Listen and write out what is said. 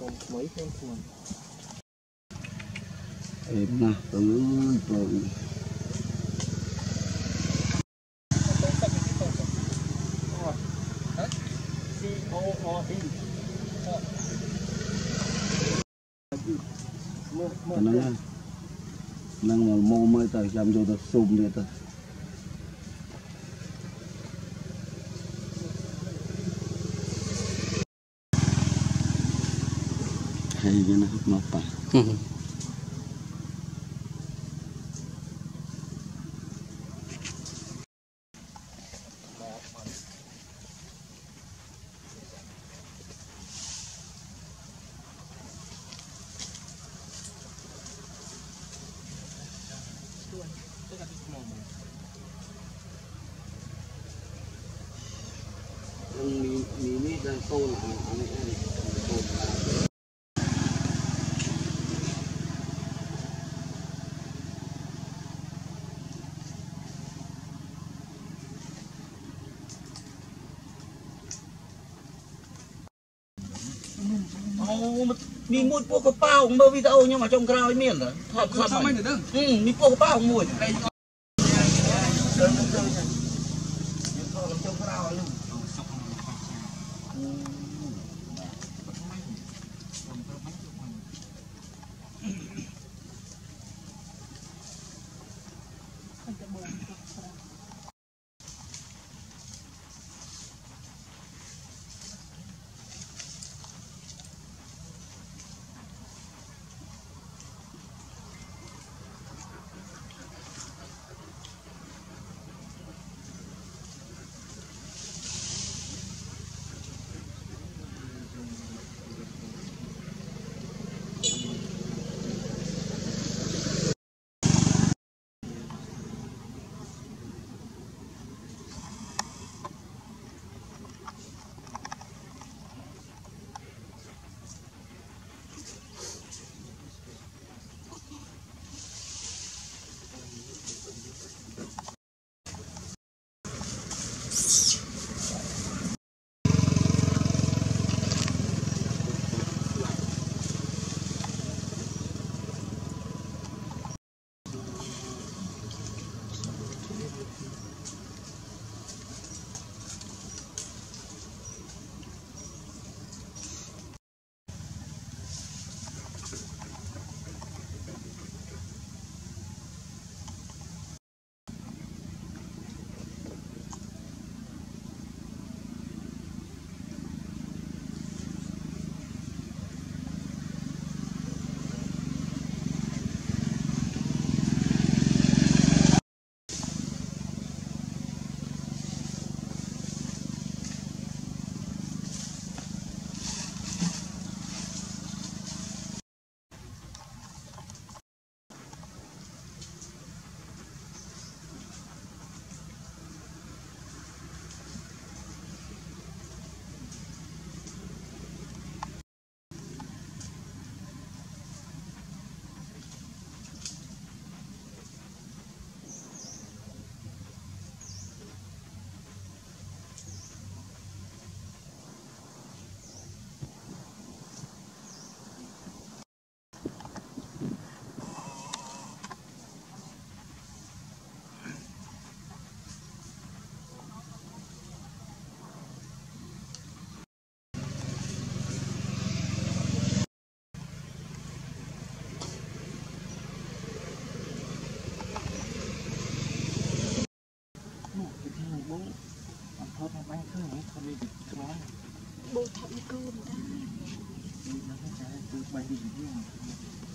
mấy con thuyền em nè rồi năng mô mới tới làm cho được sum đi tới hay cái nó nó phải ini dan tol มีมุดพวกกระเป๋าเมื่อวิดีโอยังมาจงกราวไอ้เมียนเหรอทำทำไมมีพวกกระเป๋ามุดเดินเดินจงกราวลูก bố thậm cô người ta. Hãy subscribe cho kênh Ghiền Mì Gõ để không bỏ lỡ những video hấp dẫn.